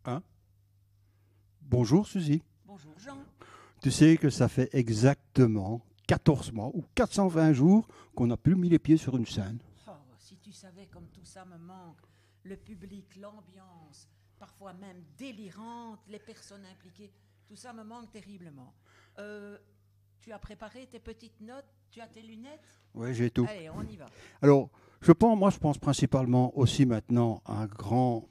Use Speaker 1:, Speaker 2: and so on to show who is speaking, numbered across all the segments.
Speaker 1: Hein? Bonjour Suzy.
Speaker 2: Bonjour Jean.
Speaker 1: Tu sais que ça fait exactement 14 mois ou 420 jours qu'on n'a plus mis les pieds sur une scène.
Speaker 2: Oh, si tu savais comme tout ça me manque. Le public, l'ambiance, parfois même délirante, les personnes impliquées, tout ça me manque terriblement. Tu as préparé tes petites notes? Tu as tes lunettes?
Speaker 1: Oui, j'ai tout.
Speaker 2: Allez, on y va.
Speaker 1: Alors, je pense principalement aussi maintenant à un grand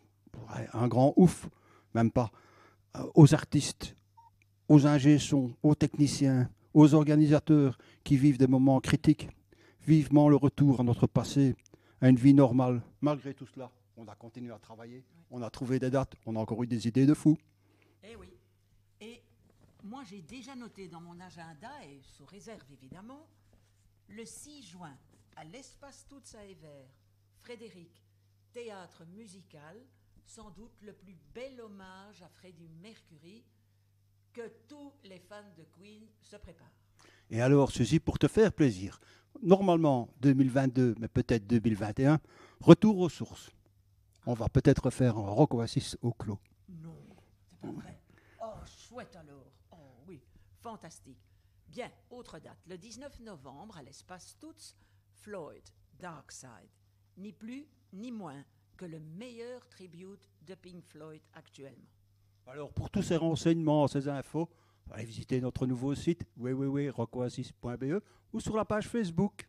Speaker 1: ouf, même pas, aux artistes, aux ingé-sons, aux techniciens, aux organisateurs qui vivent des moments critiques. Vivement le retour à notre passé, à une vie normale. Malgré tout cela, on a continué à travailler, on a trouvé des dates, on a encore eu des idées de fous.
Speaker 2: Eh oui. Et moi, j'ai déjà noté dans mon agenda, et sous réserve évidemment, le 6 juin, à l'Espace Toutes à Evere, Frédéric, théâtre musical, sans doute le plus bel hommage à Freddie Mercury que tous les fans de Queen se préparent.
Speaker 1: Et alors, Suzy, pour te faire plaisir, normalement 2022, mais peut-être 2021, retour aux sources. On va peut-être faire un Rock Oasis au clos.
Speaker 2: Non, c'est pas vrai. Oh, chouette alors. Oh oui, fantastique. Bien, autre date, le 19 novembre, à l'Espace Toutes, Floyd, Dark Side. Ni plus, ni moins que le meilleur tribute de Pink Floyd actuellement.
Speaker 1: Alors, pour tous ces renseignements, ces infos, allez visiter notre nouveau site www.rockoasis.be ou sur la page Facebook.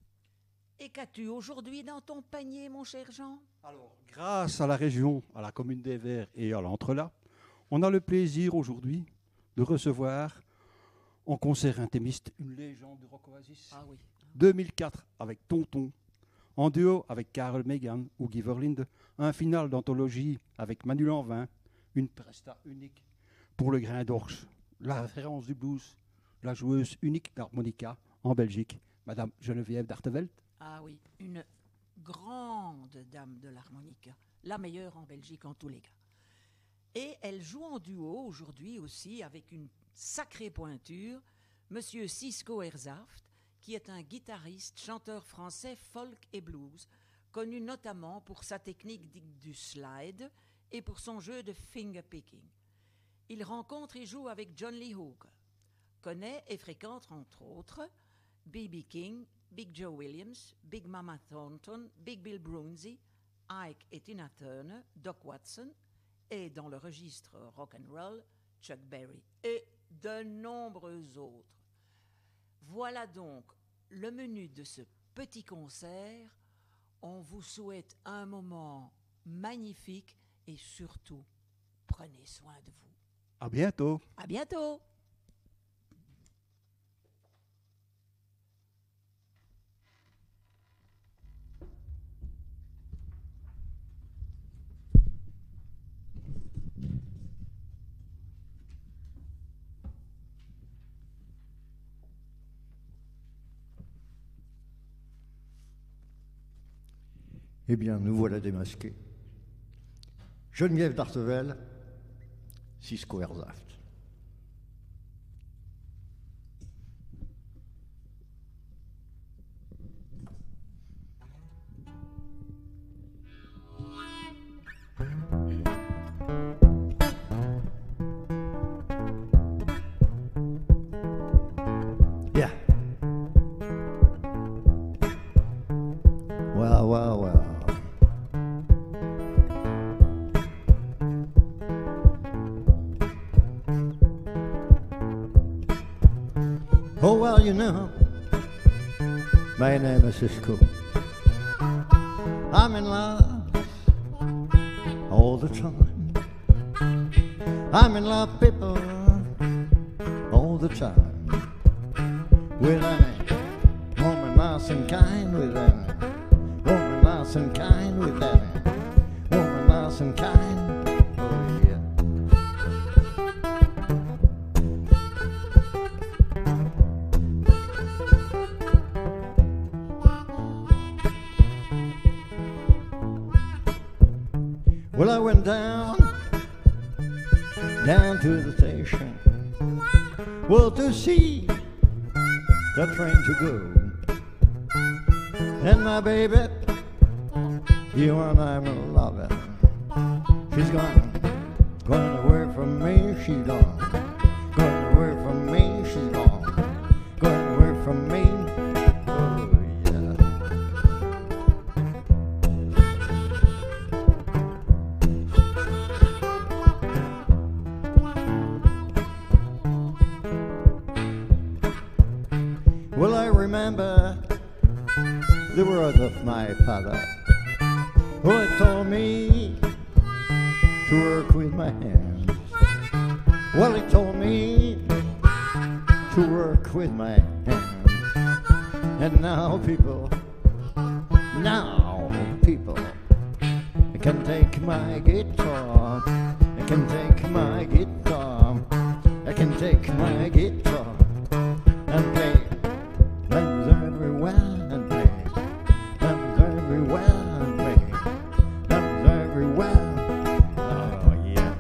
Speaker 2: Et qu'as-tu aujourd'hui dans ton panier, mon cher Jean?
Speaker 1: Alors, grâce à la région, à la commune des Verts et à l'Entrelacs, on a le plaisir aujourd'hui de recevoir en concert intimiste une légende du Rock Oasis.
Speaker 2: Ah oui.
Speaker 1: 2004 avec Tonton, en duo avec Carl Megan ou Guy Verlinde, un final d'anthologie avec Manu Lanvin, une presta unique pour le grain d'orge, la référence du blues, la joueuse unique d'harmonica en Belgique, Madame Geneviève d'Artevelde.
Speaker 2: Ah oui, une grande dame de l'harmonica, la meilleure en Belgique en tous les cas. Et elle joue en duo aujourd'hui aussi avec une sacrée pointure, Monsieur Cisco Herzaft, qui est un guitariste, chanteur français folk et blues, connu notamment pour sa technique du slide et pour son jeu de fingerpicking. Il rencontre et joue avec John Lee Hooker, connaît et fréquente entre autres B.B. King, Big Joe Williams, Big Mama Thornton, Big Bill Broonzy, Ike et Tina Turner, Doc Watson et dans le registre rock and roll, Chuck Berry et de nombreux autres. Voilà donc le menu de ce petit concert. On vous souhaite un moment magnifique et surtout, prenez soin de vous.
Speaker 1: À bientôt.
Speaker 2: À bientôt.
Speaker 3: Eh bien, nous voilà démasqués. Geneviève d'Artevelde, Cisco Herzaft. Yeah. Well, well, well. Oh, well, you know, my name is Cisco. I'm in love all the time. I'm in love, people, all the time. With any woman nice and kind, with any woman nice and kind, with any woman nice and kind. Oh, yeah. Well, I went down to the station, well, to see the train to go. And my baby, you and I'm loving, she's gone Going away from me, she's gone. Going away from me, she's gone. Going away from me. Oh, yeah. Well, I remember the word of my father. Well, it told me to work with my hands. Well, he told me to work with my hands. And now people, I can take my guitar, I can take my guitar, I can take my guitar and play. And everywhere and play, and everywhere and play, and everywhere. Oh yeah.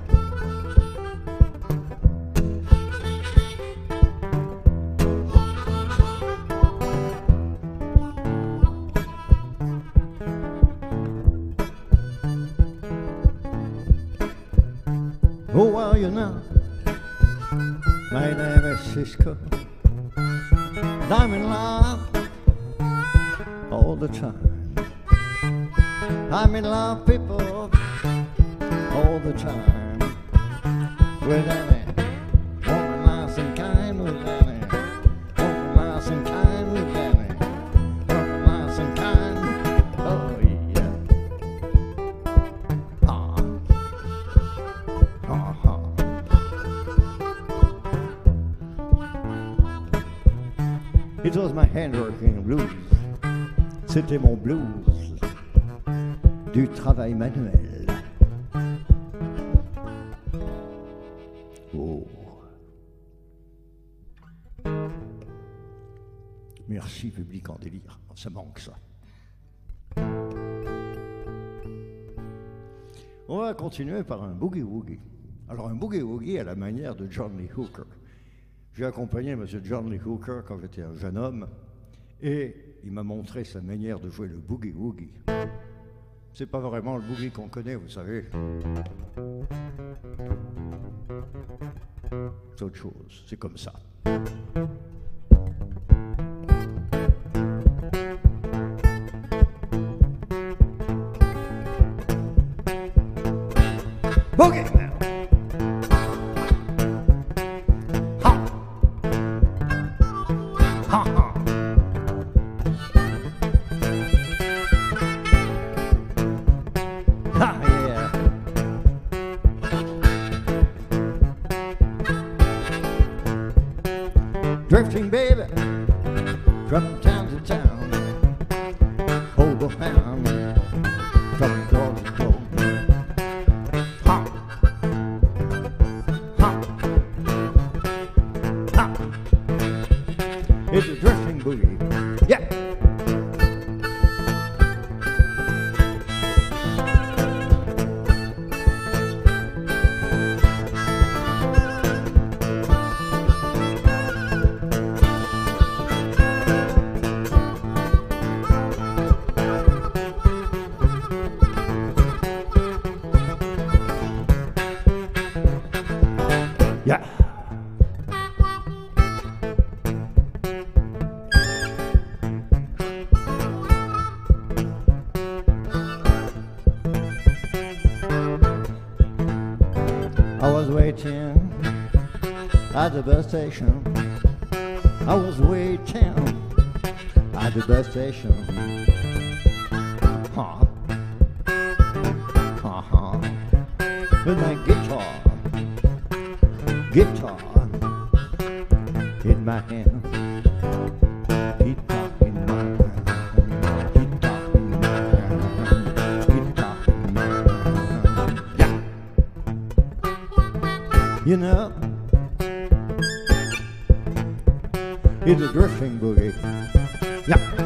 Speaker 3: Oh, well, you know, my name is Cisco. I'm in love all the time. I'm in love, people, all the time. With any woman nice and kind, with any woman nice and kind, with any woman nice and kind. Oh yeah. It was my handworking blues. C'était mon blues du travail manuel. Oh. Merci, public en délire. Ça manque, ça. On va continuer par un boogie-woogie. Alors, un boogie-woogie à la manière de John Lee Hooker. J'ai accompagné M. John Lee Hooker quand j'étais un jeune homme et il m'a montré sa manière de jouer le boogie-woogie. C'est pas vraiment le boogie qu'on connaît, vous savez. C'est autre chose, c'est comme ça. Boogie! Drifting baby, from town to town, hold a hand from door to door. Ha, ha, ha. It's a drifting boogie, yeah. Yeah. I was waiting at the bus station. I was waiting at the bus station. Huh. Uh-huh. With my guitar in my hand, guitar in my hand, guitar in my hand, guitar in my hand. Yeah. You know, it's a drifting boogie. Yeah.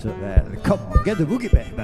Speaker 3: naturel. Come on, get the boogie, baby.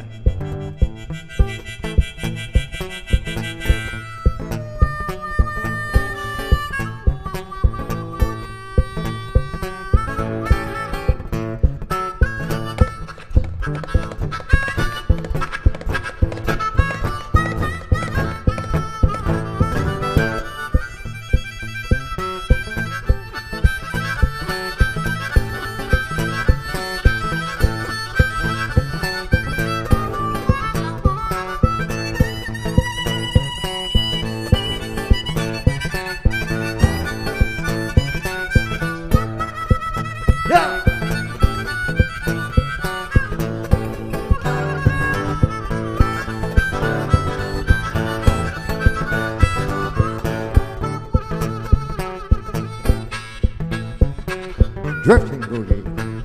Speaker 3: Drifting boogie.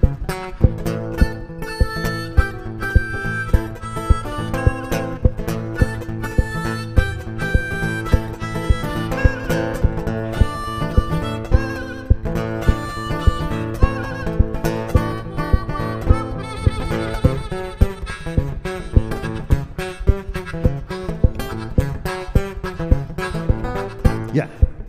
Speaker 3: Yeah.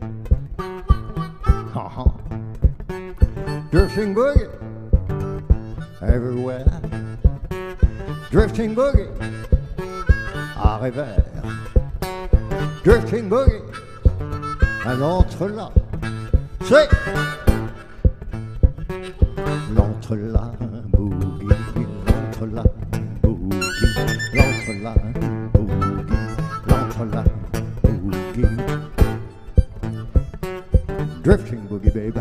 Speaker 3: Drifting boogie everywhere. Drifting boogie à revers. Drifting boogie à l'entre-là. C'est l'entre-là boogie, l'entre-là boogie, l'entre-là boogie, l'entre-là boogie. Drifting boogie, baby.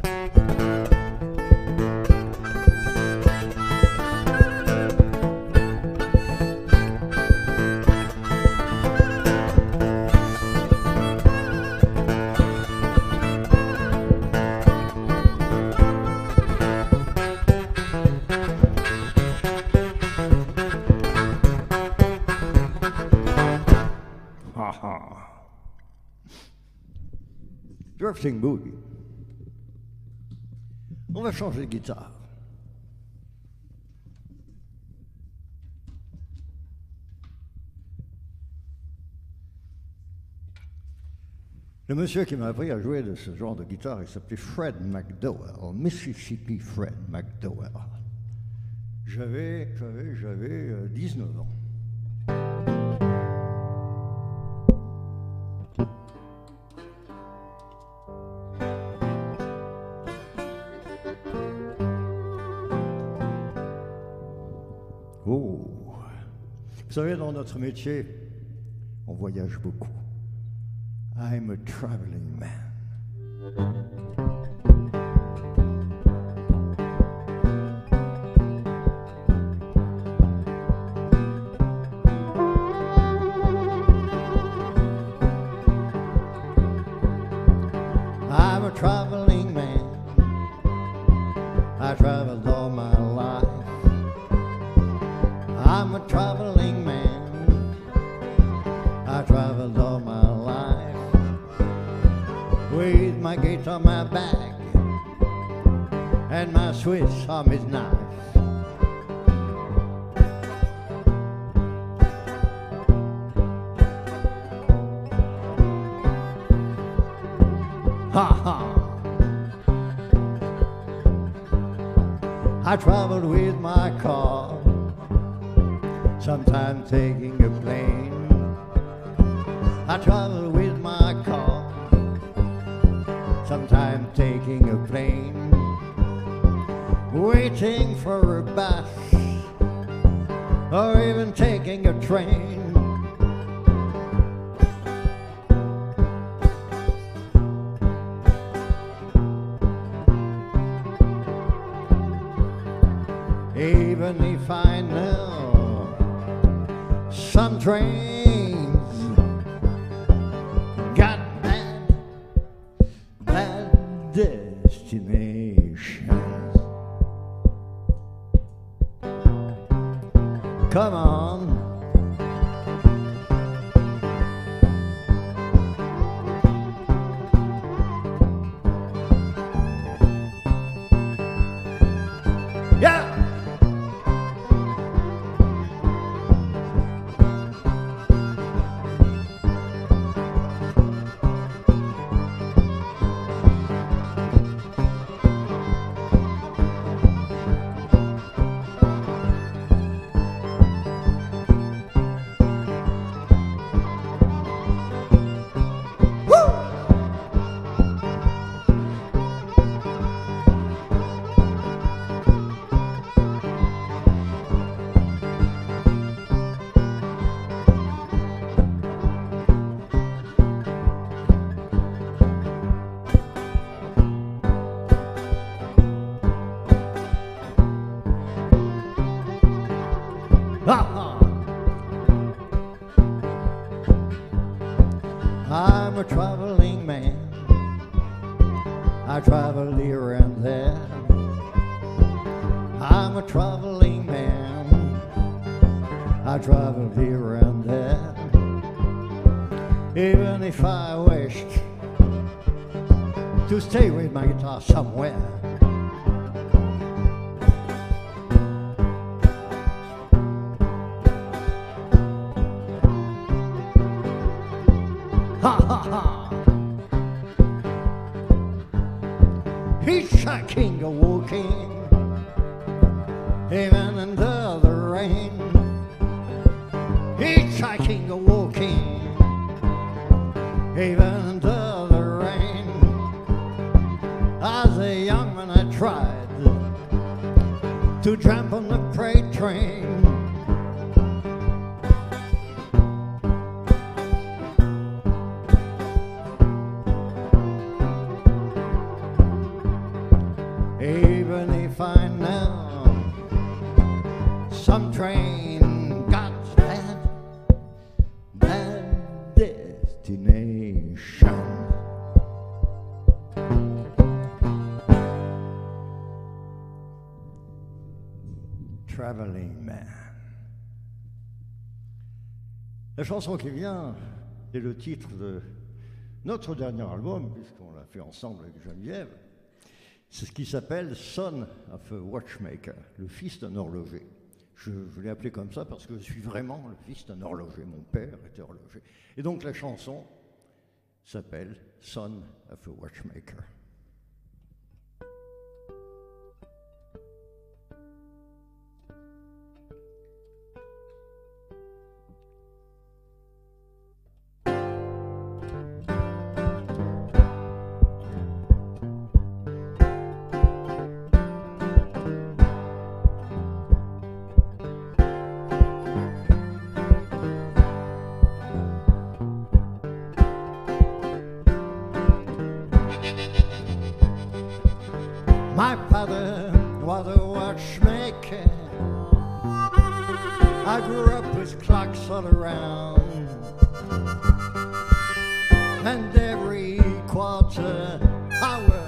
Speaker 3: Drifting boogie. On va changer de guitare. Le monsieur qui m'a appris à jouer de ce genre de guitare, il s'appelait Fred McDowell, Mississippi Fred McDowell. J'avais 19 ans. Oh, vous savez, dans notre métier, on voyage beaucoup. I'm a traveling man. I'm a traveling man. I traveled all my life. I'm a traveling man. I traveled all my life with my gate on my back and my Swiss Army knife. Ha ha! I traveled with my car, sometimes taking a plane. I travel with my car, sometimes taking a plane, waiting for a bus, or even taking a train. Even if I know some trains got bad destinations. Come on. Yeah. Ah, I'm a traveling man. I travel here and there. I'm a traveling man. I travel here and there. Even if I wished to stay with my guitar somewhere. Ha ha ha! Hitchhiking or walking, even under the rain. Hitchhiking or walking, even under the rain. As a young man I tried to jump on the freight train. Even if I know some train got bad destination. Traveling Man. La chanson qui vient est le titre de notre dernier album, puisqu'on l'a fait ensemble avec Geneviève. C'est ce qui s'appelle Son of a Watchmaker, le fils d'un horloger. Je l'ai appelé comme ça parce que je suis vraiment le fils d'un horloger. Mon père était horloger. Et donc la chanson s'appelle Son of a Watchmaker. My father was a watchmaker. I grew up with clocks all around, and every quarter hour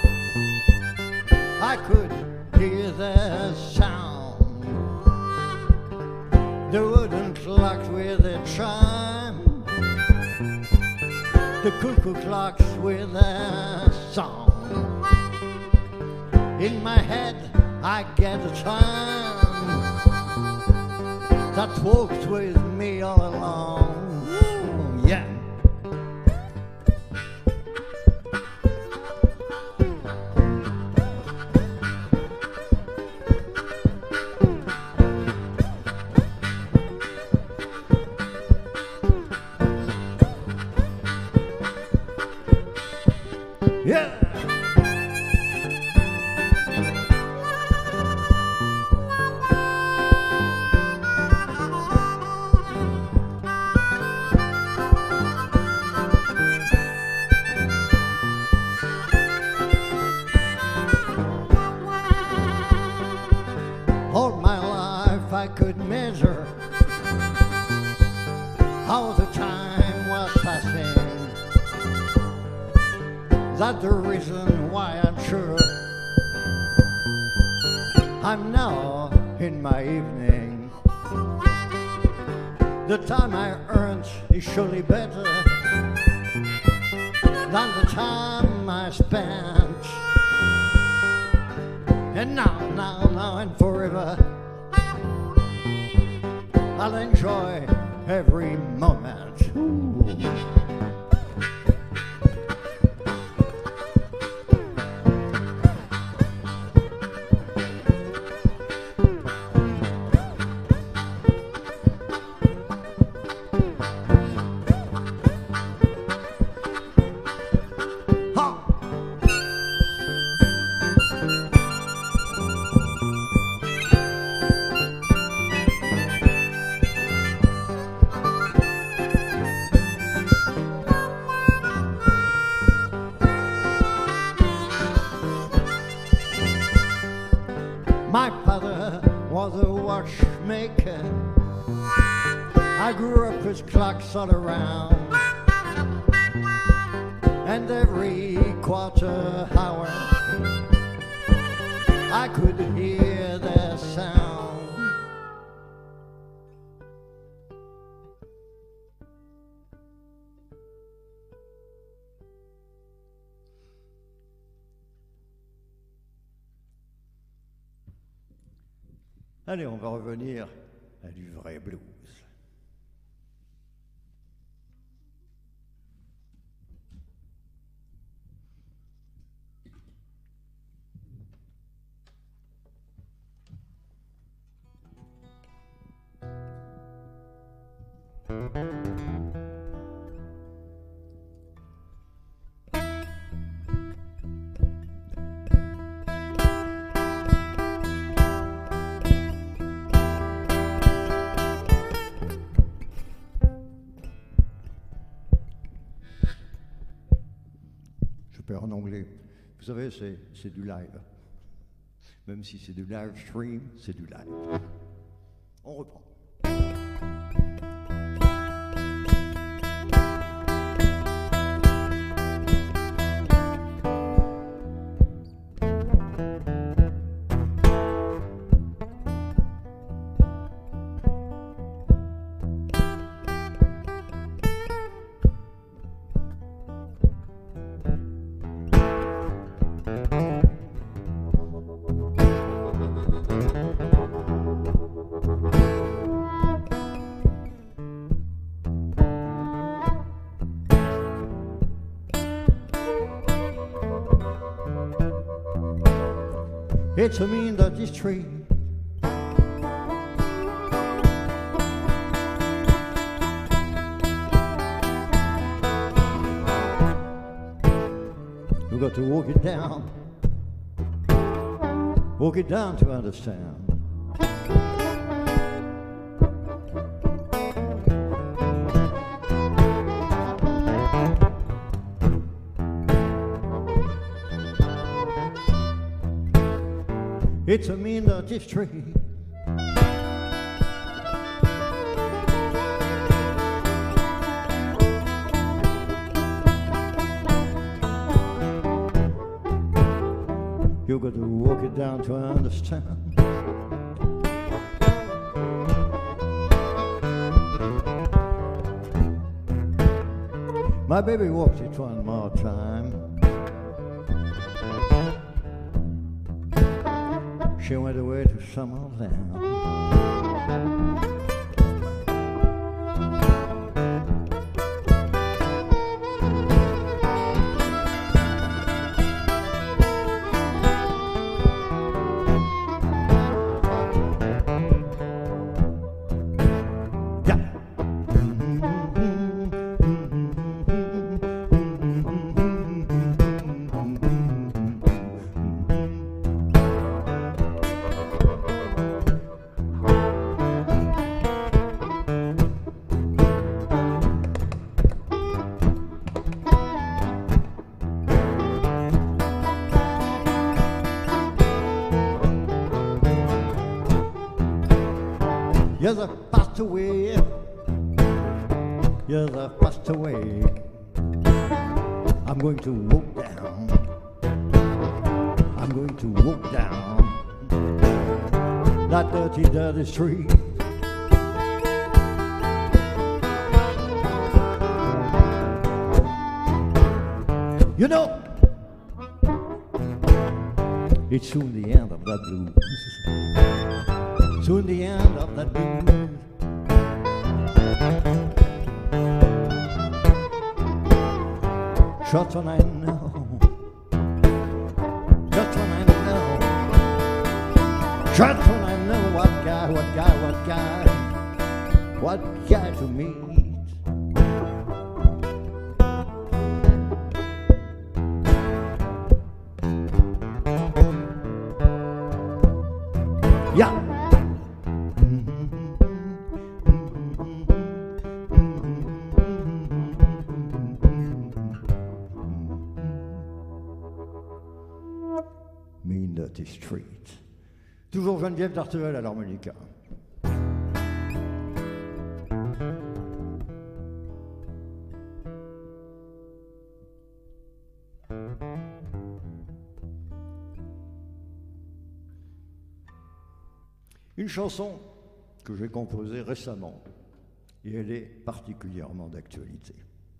Speaker 3: I could hear the sound. The wooden clocks with a chime, the cuckoo clocks with a song. In my head I get a time that walks with me all along. Ooh, yeah. Yeah. All my life I could measure how the time was passing. That's the reason why I'm sure I'm now in my evening. The time I earned is surely better than the time I spent. And now and forever I'll enjoy every moment. Ooh. was a watchmaker. I grew up with clocks all around, and every quarter hour I could hear their sound. Allez, on va revenir à du vrai blues. Je perds en anglais. Vous savez, c'est du live. Même si c'est du live stream, c'est du live. On reprend. It's a mean dirty street. You got to walk it down to understand. It's a mean dirty street. You got to walk it down to understand. My baby walked it one more time. She went away to some old land. Yes, I passed away. Yes, I passed away. I'm going to walk down. I'm going to walk down that dirty, dirty street. You know, it's soon the end of that blues. Soon the end of that blues. Just when I know, just when I know, just when I know what guy to meet. Yeah. Mean dirty street. Toujours Geneviève d'Artevel à l'harmonica. Une chanson que j'ai composée récemment, et elle est particulièrement d'actualité.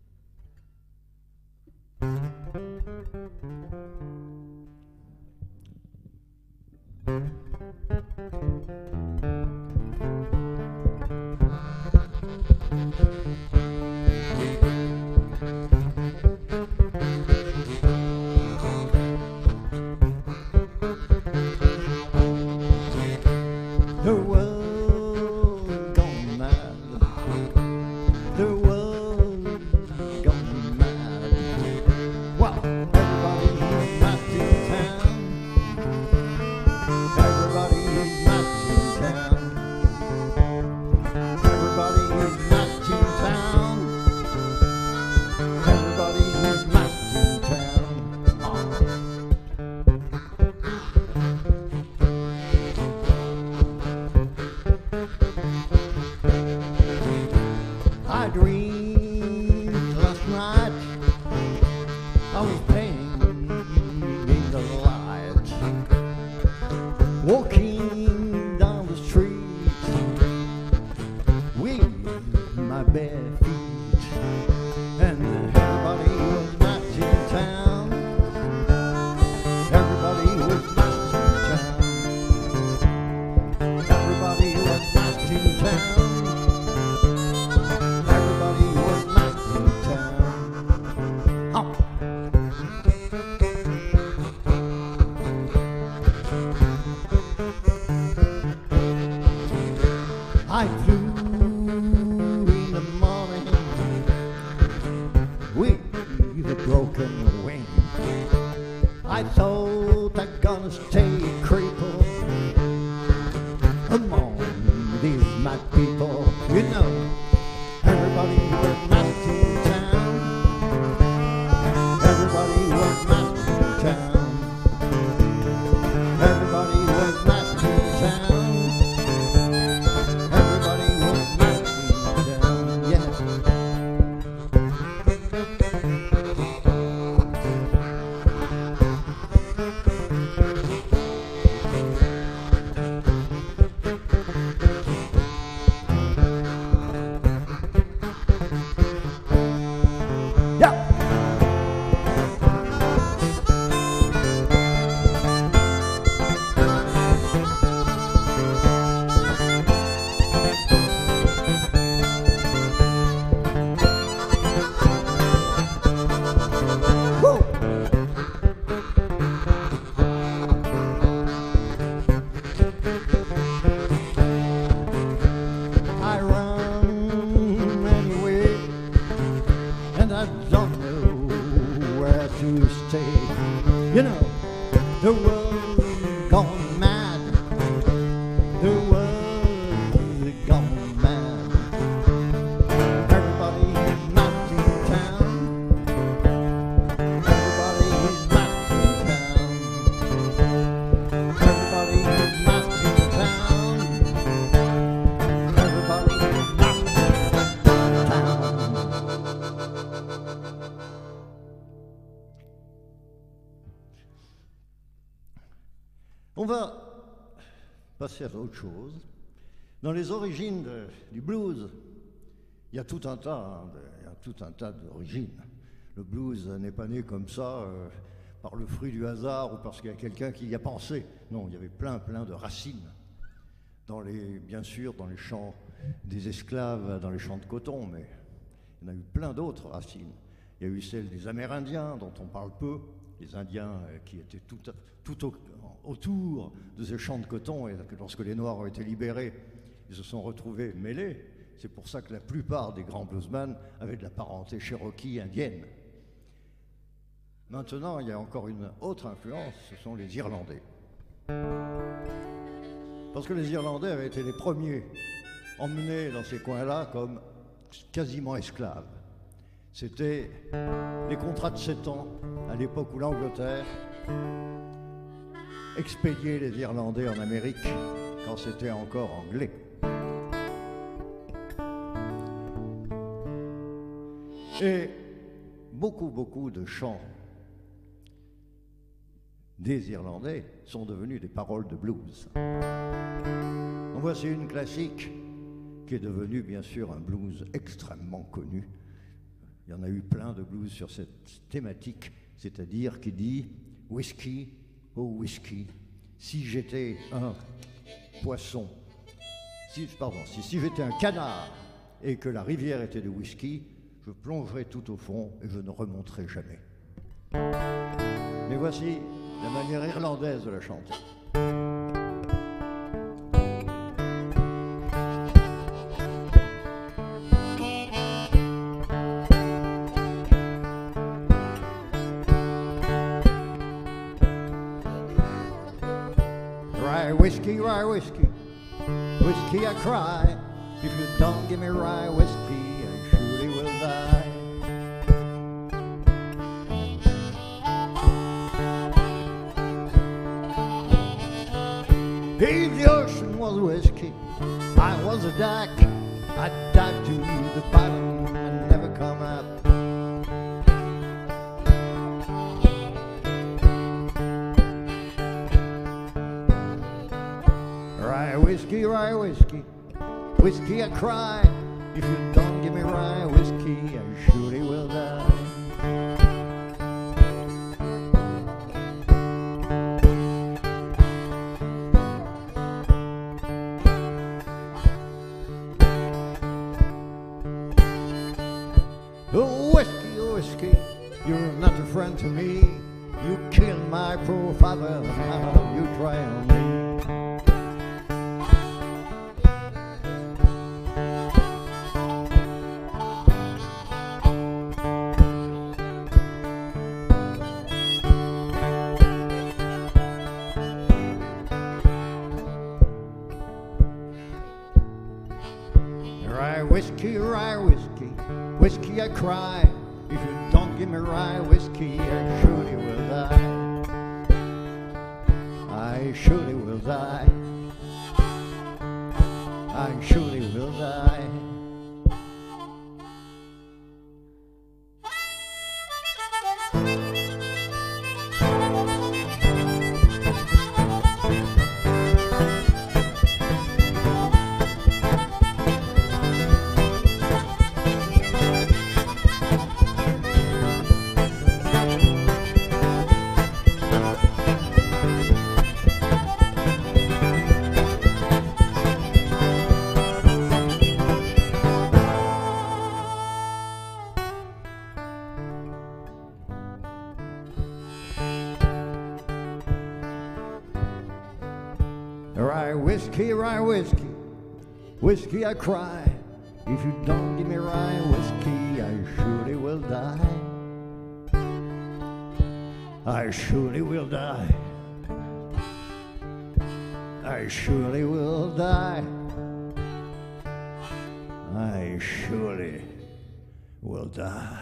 Speaker 3: The world gone mad. The world gone mad. Wow, everybody's not in town. Everybody's not in town. Everybody's not in town. Everybody's not in town. I dreamed last night I was playing in the light, walking down the street with my bare feet, and everybody was not in town. Everybody was not in town. Everybody was not in town. Everybody was not in town. Oh. I flew in the morning with a broken wing. I thought I'm gonna stay crippled among these mad people, you know. Everybody was not in town. Everybody was not in town. Everybody was not in town. Everybody was not in town. Yeah. Yeah. Woo. I run anyway, and I don't know where to stay. You know, the world gone mad. The world gone mad. Everybody is not in town. Everybody is not in town. Everybody is not in town. Everybody is not in town. On va passer à autre chose. Dans les origines du blues, il y a tout un tas d'origines. Le blues n'est pas né comme ça par le fruit du hasard ou parce qu'il y a quelqu'un qui y a pensé. Non, il y avait plein de racines. Bien sûr, dans les champs des esclaves, dans les champs de coton, mais il y en a eu plein d'autres racines. Il y a eu celle des Amérindiens, dont on parle peu, les Indiens qui étaient autour de ces champs de coton, et que lorsque les Noirs ont été libérés, ils se sont retrouvés mêlés. C'est pour ça que la plupart des grands bluesmen avaient de la parenté cherokee indienne. Maintenant, il y a encore une autre influence, ce sont les Irlandais. Parce que les Irlandais avaient été les premiers emmenés dans ces coins-là comme quasiment esclaves. C'était les contrats de 7 ans, à l'époque où l'Angleterre expédié les Irlandais en Amérique quand c'était encore anglais. Et beaucoup de chants des Irlandais sont devenus des paroles de blues. En voici une classique qui est devenue bien sûr un blues extrêmement connu. Il y en a eu plein de blues sur cette thématique, c'est-à-dire qui dit « Whisky, oh whisky, si j'étais un poisson, si j'étais un canard et que la rivière était de whisky, je plongerais tout au fond et je ne remonterais jamais. » Mais voici la manière irlandaise de la chanter. Rye whiskey, whiskey I cry. If you don't give me rye whiskey, I surely will die. If the ocean was whiskey, I was a duck. I'd dive to the bottom and never come up. Rye whiskey, whiskey I cry. If you don't give me rye whiskey, I surely will die. Oh whiskey, you're not a friend to me. You killed my poor father, now you try on me. Rye whiskey, whiskey I cry. If you don't give me rye whiskey, I surely will die. I surely will die. I surely will die. Rye whiskey, whiskey I cry. If you don't give me rye whiskey, I surely will die. I surely will die. I surely will die. I surely will die.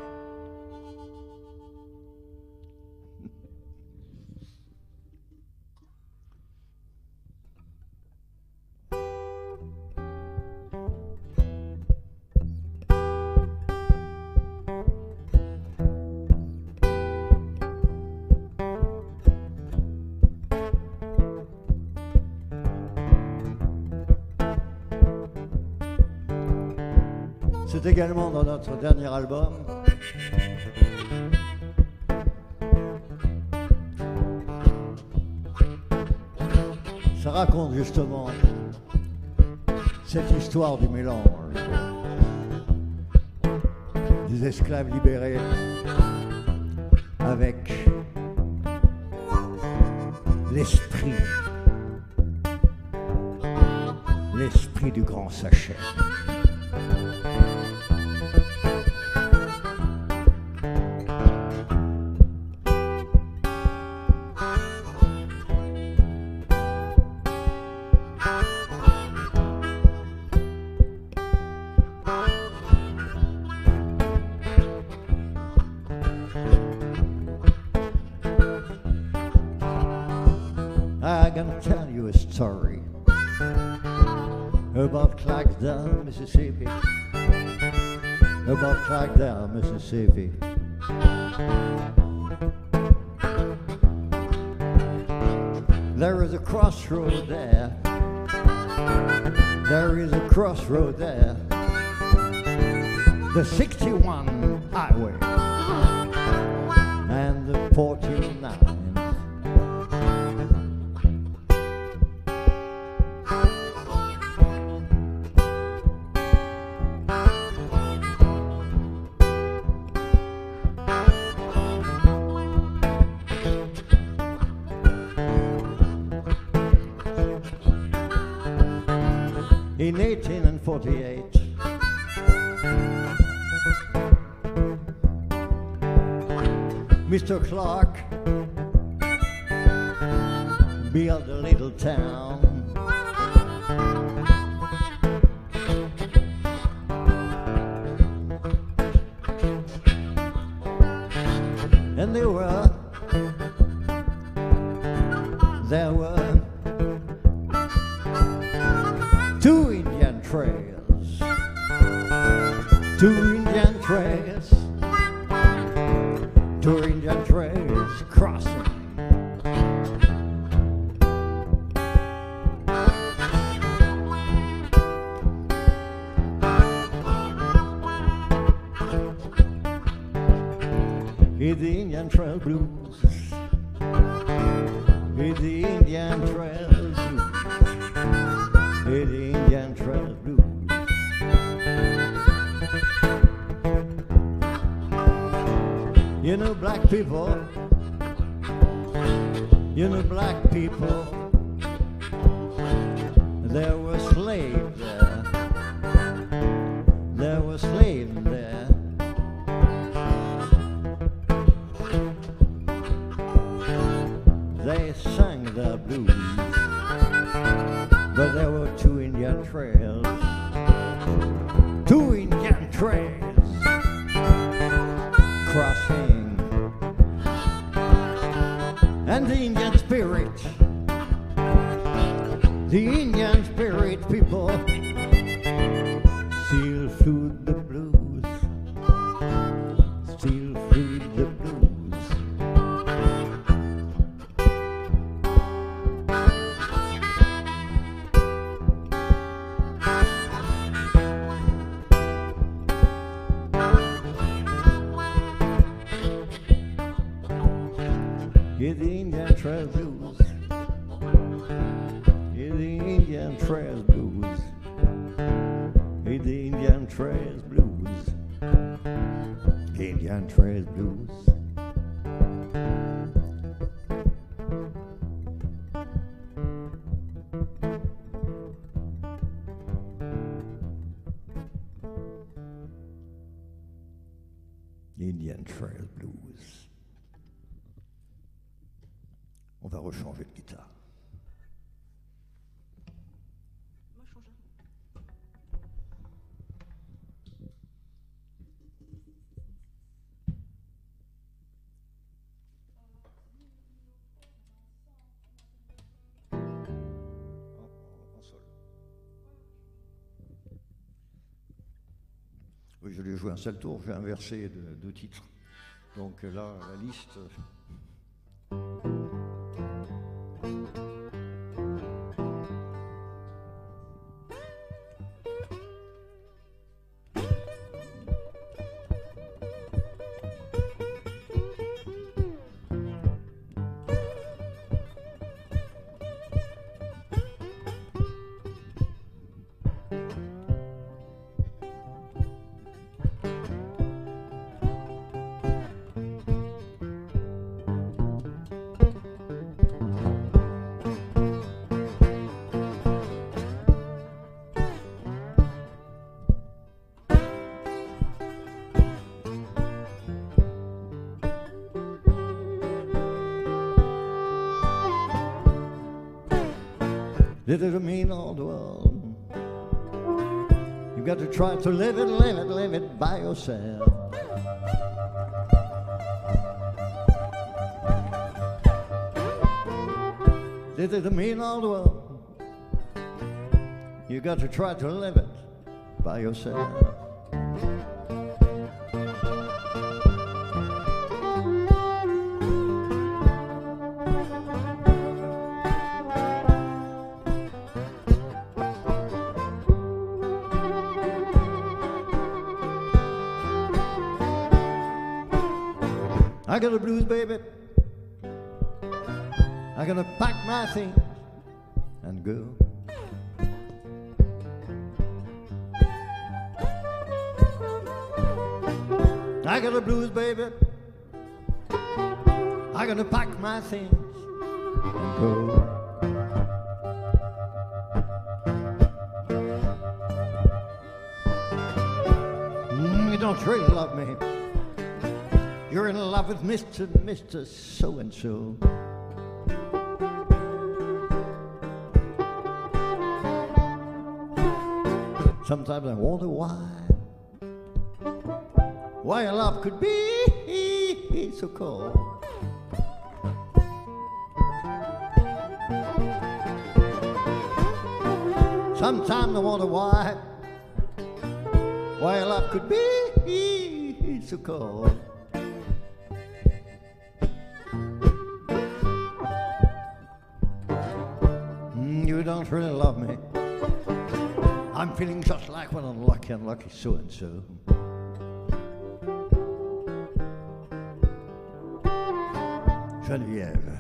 Speaker 3: C'est également dans notre dernier album. Ça raconte justement cette histoire du mélange des esclaves libérés avec l'esprit du grand sachet. can tell you a story about Clarksdale, Mississippi. About Clarksdale, Mississippi. There is a crossroad there. There is a crossroad there. The 61 highway and the 49. In 1848, Mr. Clark built a little town. And there were two Indian trails, two Indian trails crossing. It's the Indian Trail Blues. It's the Indian Trail Blues. It's the Indian Trail Blues. You know, black people, there were slaves there. There were slaves there. They sang the blues, but there were two Indian trails. Two Indian trails crossing. And the Indian spirit, people, still flew the blues, still flew the blues. Hear the Indian Trail Blues. Hear the Indian Trail Blues. Hear the Indian Trail Blues. Indian Trail Blues. Indian Trail Blues. On va rechanger de guitare. Oui, je l'ai joué un seul tour, j'ai inversé deux titres. Donc là, la liste... This is a mean old world. You've got to try to live it by yourself. This is the mean old world. You got to try to live it by yourself. I got the blues, baby. I gotta pack my things and go. I got the blues, baby. I gotta pack my things and go. You don't really love me. You're in love with Mr. So-and-so. Sometimes I wonder why a love could be so cold. Sometimes I wonder why a love could be so cold. You don't really love me. I'm feeling just like one unlucky so-and-so. Geneviève.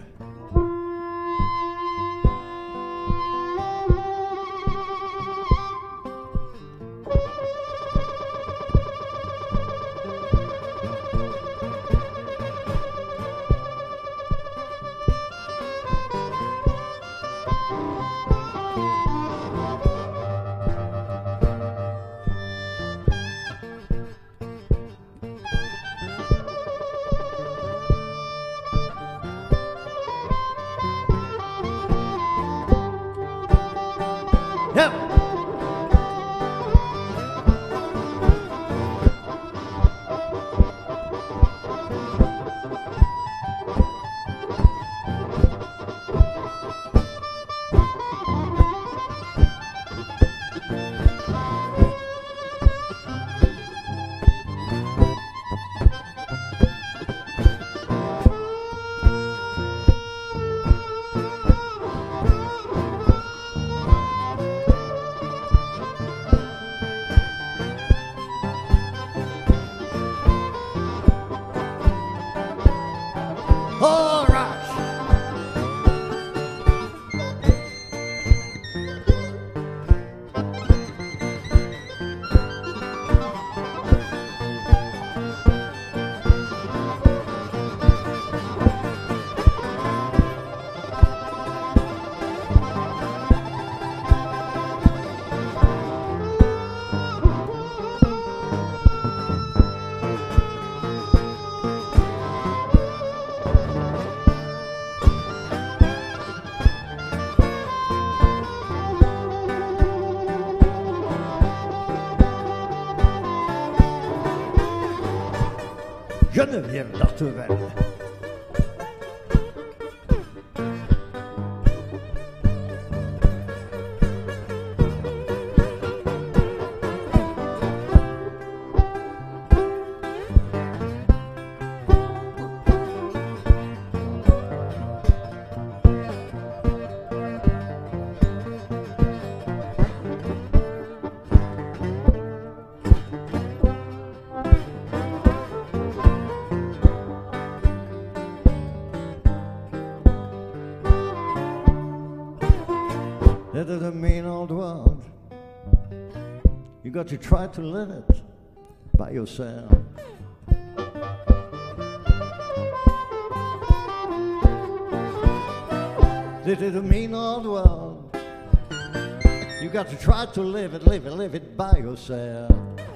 Speaker 3: Geneviève d'Artovel. That doesn't mean old world. You got to try to live it by yourself. This is a mean old world. You got to try to live it by yourself.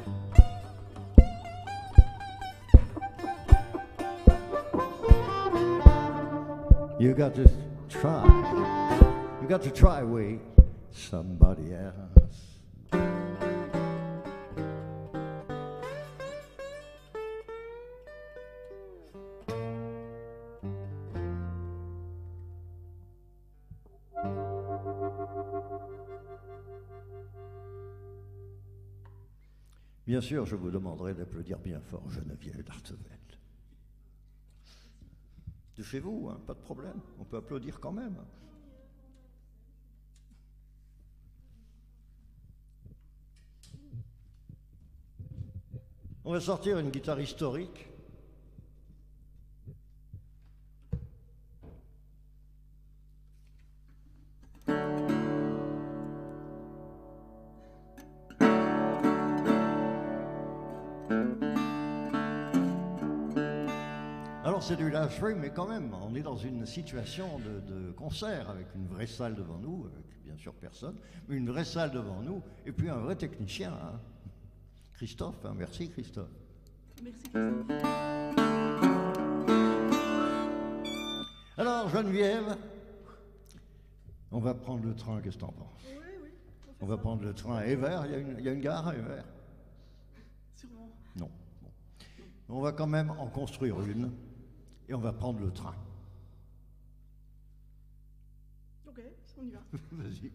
Speaker 3: You got to try. You got to try with somebody else. Bien sûr, je vous demanderai d'applaudir bien fort Geneviève d'Artevelde. De chez vous, hein, pas de problème, on peut applaudir quand même. On va sortir une guitare historique. Alors c'est du live stream, mais quand même, on est dans une situation de concert avec une vraie salle devant nous, avec bien sûr personne, mais une vraie salle devant nous, et puis un vrai technicien, hein. Christophe, hein, merci Christophe.
Speaker 4: Merci Christophe.
Speaker 3: Alors Geneviève, on va prendre le train, qu'est-ce que t'en penses?
Speaker 4: Oui, oui.
Speaker 3: On va prendre le train à Évert, il y a une gare à Évert?
Speaker 4: Sûrement.
Speaker 3: Non. Bon. On va quand même en construire une, et on va prendre le train.
Speaker 4: Ok, on y va.
Speaker 3: Vas-y.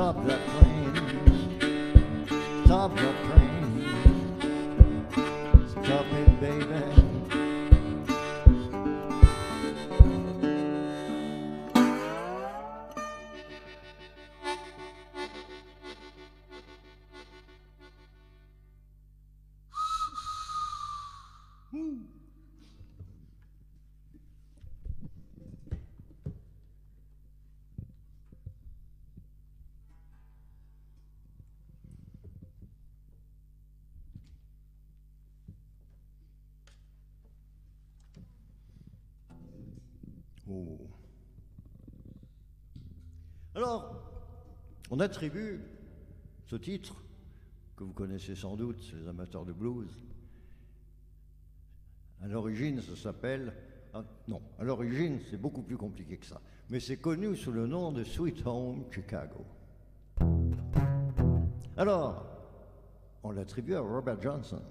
Speaker 3: Stop that train. Stop that train. Stop it, baby. Oh. Alors, on attribue ce titre, que vous connaissez sans doute, les amateurs de blues. À l'origine, ça s'appelle... non, à l'origine, c'est beaucoup plus compliqué que ça. Mais c'est connu sous le nom de Sweet Home Chicago. Alors, on l'attribue à Robert Johnson,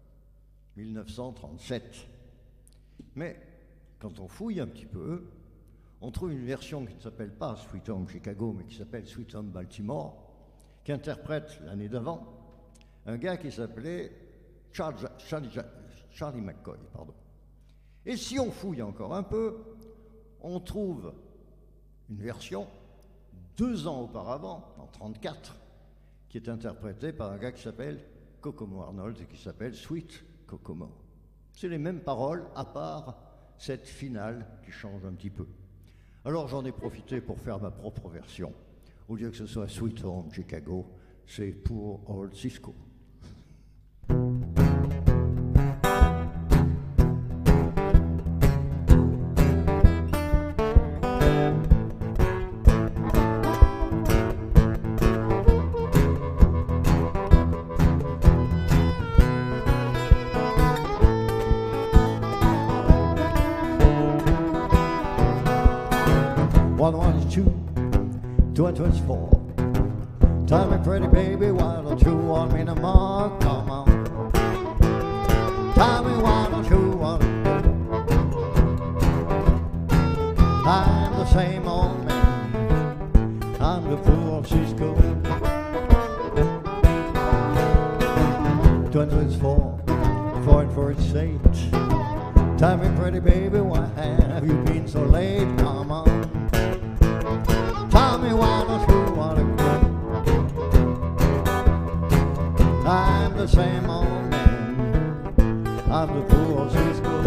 Speaker 3: 1937. Mais quand on fouille un petit peu, on trouve une version qui ne s'appelle pas Sweet Home Chicago, mais qui s'appelle Sweet Home Baltimore, qui interprète l'année d'avant un gars qui s'appelait Charlie McCoy. Pardon. Et si on fouille encore un peu, on trouve une version 2 ans auparavant, en 1934, qui est interprétée par un gars qui s'appelle Kokomo Arnold et qui s'appelle Sweet Kokomo. C'est les mêmes paroles, à part cette finale qui change un petit peu. Alors j'en ai profité pour faire ma propre version. Au lieu que ce soit Sweet Home Chicago, c'est pour Old Cisco. One is 2, 2 is 4. Tell me, pretty baby, why don't you want me no more? Come on. Tell me, why don't you want me? I'm the same old man. I'm the fool of Cisco. 2 is 4, 4 and 4 is 8. Tell me, pretty baby, why have you been so late? Come on. Tell me, why don't you want to go? I'm the same old man. I'm the fool of Cisco.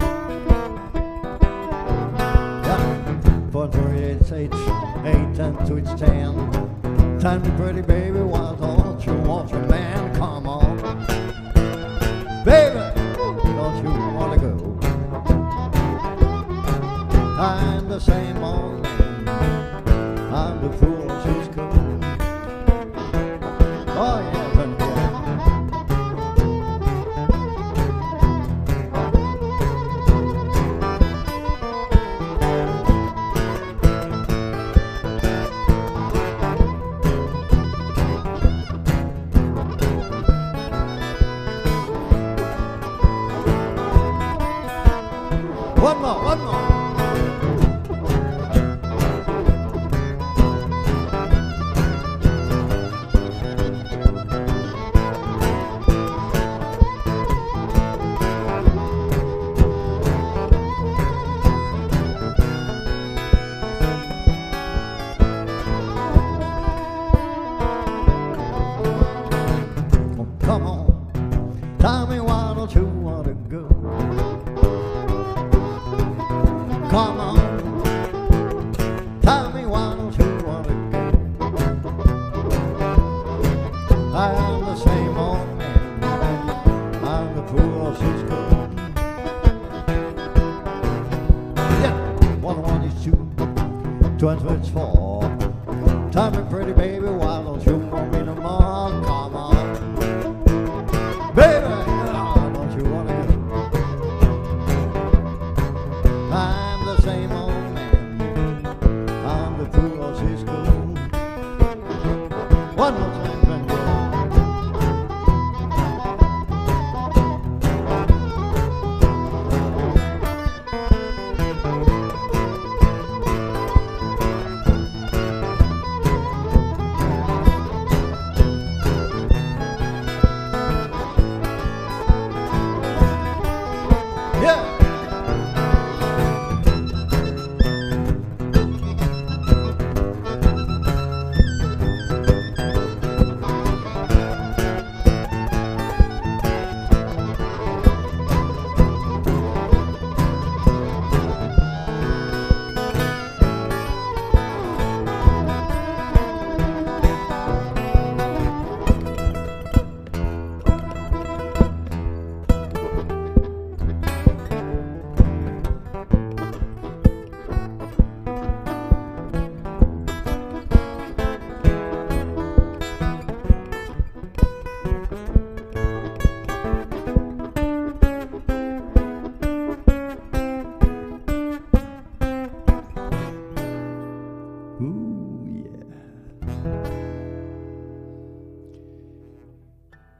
Speaker 3: Yeah, 4 and 4 is 8, 8 and 2 is 10. Tell me, pretty baby, why don't you want your man? Come on, baby, don't you want to go? I'm the same old man. I'm the fool of Cisco. Oh yeah, friend, one more, one more. Come on, tell me, why don't you want to go? Come on, tell me, why don't you want to go? I am the same old man. I'm the fool of Cisco. Yeah, 1 is 2, 2 is 4. Tell me, pretty baby, why don't you want me no more? Come on. Baby, don't you want to go? I'm the same old man. I'm the fool of Cisco. One more time, friend.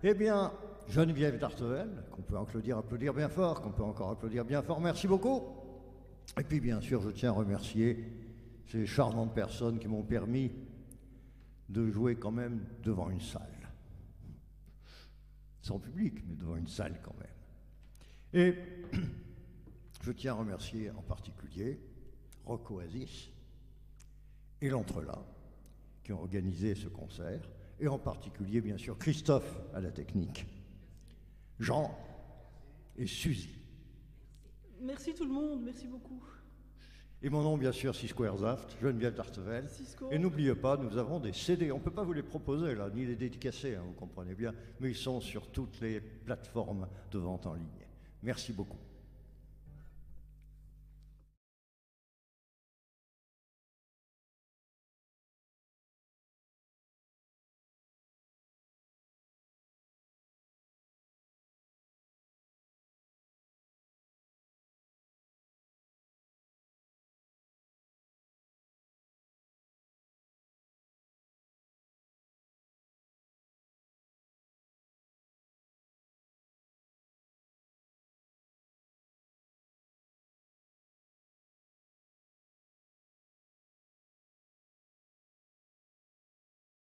Speaker 3: Eh bien, Geneviève Dartevel, qu'on peut applaudir bien fort, qu'on peut encore applaudir bien fort, merci beaucoup. Et puis bien sûr, je tiens à remercier ces charmantes personnes qui m'ont permis de jouer quand même devant une salle. Sans public, mais devant une salle quand même. Et je tiens à remercier en particulier Rock Oasis et l'Entrelac qui ont organisé ce concert, et en particulier, bien sûr, Christophe à la technique, Jean et Suzy.
Speaker 4: Merci tout le monde, merci beaucoup.
Speaker 3: Et mon nom, bien sûr, Sisquaresaft, Geneviève Dartevel.
Speaker 4: Cisco.
Speaker 3: Et n'oubliez pas, nous avons des CD. On ne peut pas vous les proposer, là, ni les dédicacer, hein, vous comprenez bien, mais ils sont sur toutes les plateformes de vente en ligne. Merci beaucoup.